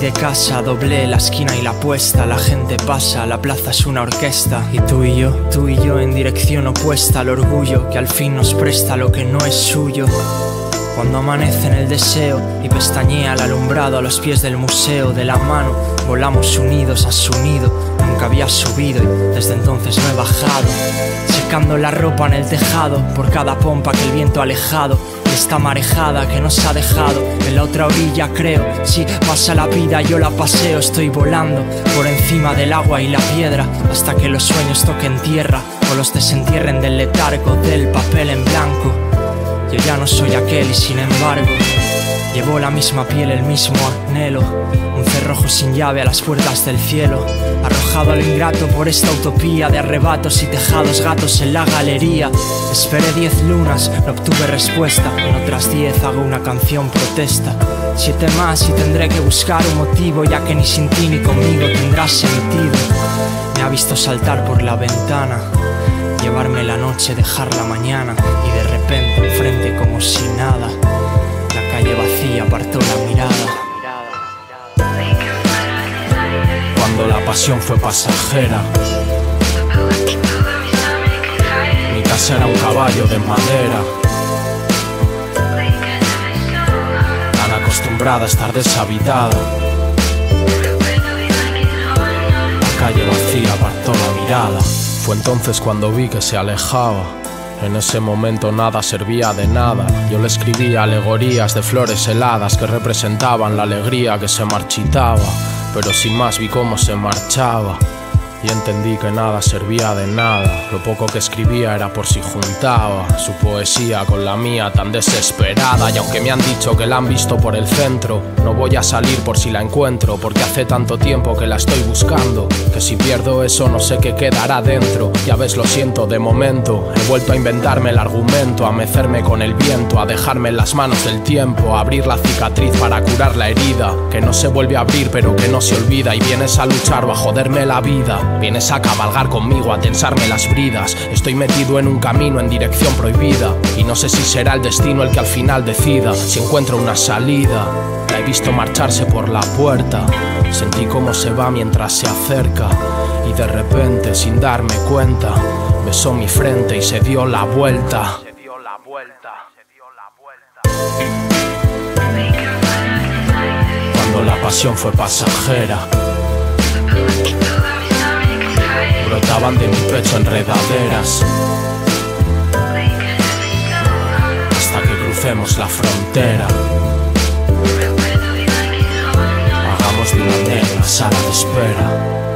de casa, doblé la esquina y la apuesta. La gente pasa, la plaza es una orquesta. Y tú y yo en dirección opuesta al orgullo que al fin nos presta lo que no es suyo. Cuando amanece en el deseo y pestañea el alumbrado a los pies del museo, de la mano volamos unidos a su nido. Nunca había subido y desde entonces no he bajado, secando la ropa en el tejado por cada pompa que el viento ha alejado. Y esta marejada que nos ha dejado en la otra orilla, creo. Si pasa la vida yo la paseo, estoy volando por encima del agua y la piedra hasta que los sueños toquen tierra o los desentierren del letargo del papel en blanco. Yo ya no soy aquel y sin embargo llevo la misma piel, el mismo anhelo. Un cerrojo sin llave a las puertas del cielo, arrojado al ingrato por esta utopía de arrebatos y tejados gatos en la galería. Esperé 10 lunas, no obtuve respuesta. En otras 10 hago una canción protesta. 7 más y tendré que buscar un motivo, ya que ni sin ti ni conmigo tendrás sentido. Me ha visto saltar por la ventana, llevarme la noche, dejar la mañana, y de repente enfrente como si nada, la calle vacía apartó la mirada. Cuando la pasión fue pasajera, mi casa era un caballo de madera, tan acostumbrada a estar deshabitada. La calle vacía apartó la mirada. Fue entonces cuando vi que se alejaba. En ese momento nada servía de nada. Yo le escribía alegorías de flores heladas que representaban la alegría que se marchitaba. Pero sin más vi cómo se marchaba y entendí que nada servía de nada. Lo poco que escribía era por si juntaba su poesía con la mía tan desesperada. Y aunque me han dicho que la han visto por el centro, no voy a salir por si la encuentro, porque hace tanto tiempo que la estoy buscando, que si pierdo eso no sé qué quedará dentro. Ya ves, lo siento, de momento he vuelto a inventarme el argumento, a mecerme con el viento, a dejarme en las manos del tiempo, a abrir la cicatriz para curar la herida, que no se vuelve a abrir pero que no se olvida. Y vienes a luchar o a joderme la vida, vienes a cabalgar conmigo, a tensarme las bridas. Estoy metido en un camino en dirección prohibida y no sé si será el destino el que al final decida si encuentro una salida. La he visto marcharse por la puerta, sentí cómo se va mientras se acerca y de repente, sin darme cuenta, besó mi frente y se dio la vuelta. Cuando la pasión fue pasajera, brotaban de mi pecho enredaderas hasta que crucemos la frontera. Hagamos de una negra sala de espera.